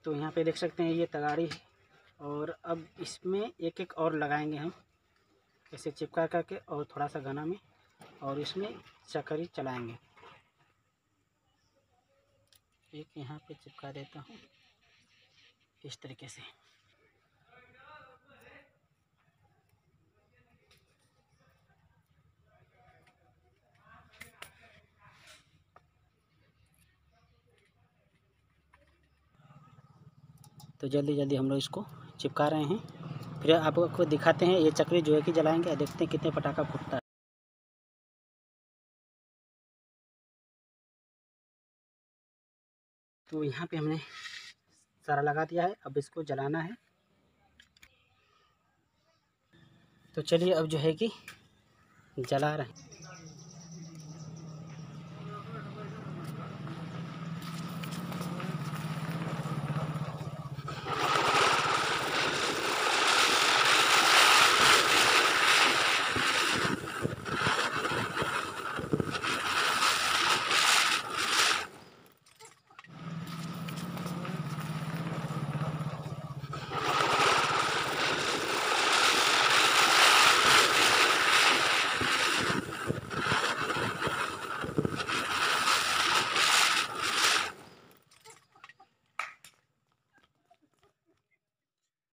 तो यहाँ पे देख सकते हैं ये तगाड़ी है, और अब इसमें एक एक और लगाएंगे हम ऐसे चिपका करके, और थोड़ा सा घना में, और इसमें चक्करी चलाएंगे। एक यहाँ पे चिपका देता हूँ इस तरीके से। तो जल्दी जल्दी हम लोग इसको चिपका रहे हैं, फिर आपको दिखाते हैं ये चक्री जो है कि जलाएंगे और देखते हैं कितने पटाखा फूटता है। तो यहाँ पे हमने सारा लगा दिया है, अब इसको जलाना है। तो चलिए अब जो है कि जला रहे हैं।